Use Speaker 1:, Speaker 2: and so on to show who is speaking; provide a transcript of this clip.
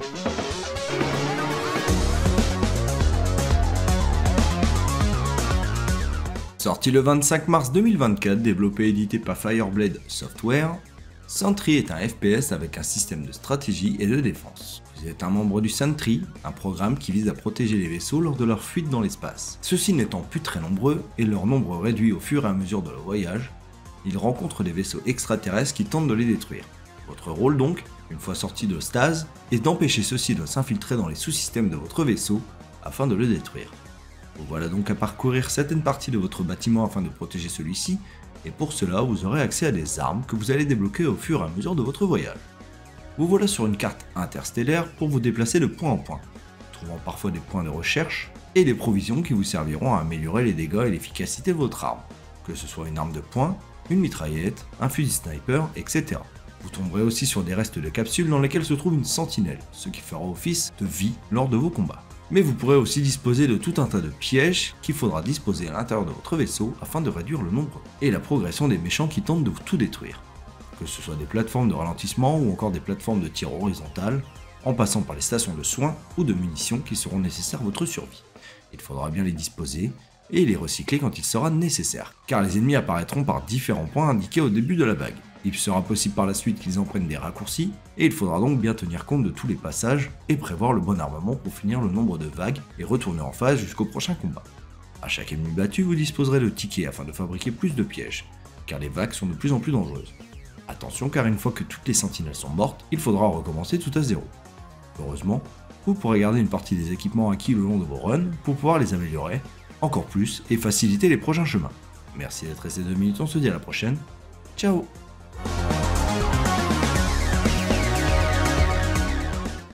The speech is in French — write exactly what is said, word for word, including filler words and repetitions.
Speaker 1: Sorti le vingt-cinq mars deux mille vingt-quatre, développé et édité par Fireblade Software, Sentry est un F P S avec un système de stratégie et de défense. Vous êtes un membre du Sentry, un programme qui vise à protéger les vaisseaux lors de leur fuite dans l'espace. Ceux-ci n'étant plus très nombreux et leur nombre réduit au fur et à mesure de leur voyage, ils rencontrent des vaisseaux extraterrestres qui tentent de les détruire. Votre rôle donc, une fois sorti de stase, est d'empêcher ceux-ci de s'infiltrer dans les sous-systèmes de votre vaisseau afin de le détruire. Vous voilà donc à parcourir certaines parties de votre bâtiment afin de protéger celui-ci, et pour cela vous aurez accès à des armes que vous allez débloquer au fur et à mesure de votre voyage. Vous voilà sur une carte interstellaire pour vous déplacer de point en point, trouvant parfois des points de recherche et des provisions qui vous serviront à améliorer les dégâts et l'efficacité de votre arme, que ce soit une arme de poing, une mitraillette, un fusil sniper, et cetera. Vous tomberez aussi sur des restes de capsules dans lesquelles se trouve une sentinelle, ce qui fera office de vie lors de vos combats. Mais vous pourrez aussi disposer de tout un tas de pièges qu'il faudra disposer à l'intérieur de votre vaisseau afin de réduire le nombre et la progression des méchants qui tentent de tout détruire. Que ce soit des plateformes de ralentissement ou encore des plateformes de tir horizontales, en passant par les stations de soins ou de munitions qui seront nécessaires à votre survie. Il faudra bien les disposer et les recycler quand il sera nécessaire, car les ennemis apparaîtront par différents points indiqués au début de la vague. Il sera possible par la suite qu'ils en prennent des raccourcis, et il faudra donc bien tenir compte de tous les passages et prévoir le bon armement pour finir le nombre de vagues et retourner en phase jusqu'au prochain combat. A chaque ennemi battu, vous disposerez de tickets afin de fabriquer plus de pièges, car les vagues sont de plus en plus dangereuses. Attention, car une fois que toutes les sentinelles sont mortes, il faudra recommencer tout à zéro. Heureusement, vous pourrez garder une partie des équipements acquis le long de vos runs pour pouvoir les améliorer encore plus et faciliter les prochains chemins. Merci d'être resté deux minutes, on se dit à la prochaine. Ciao.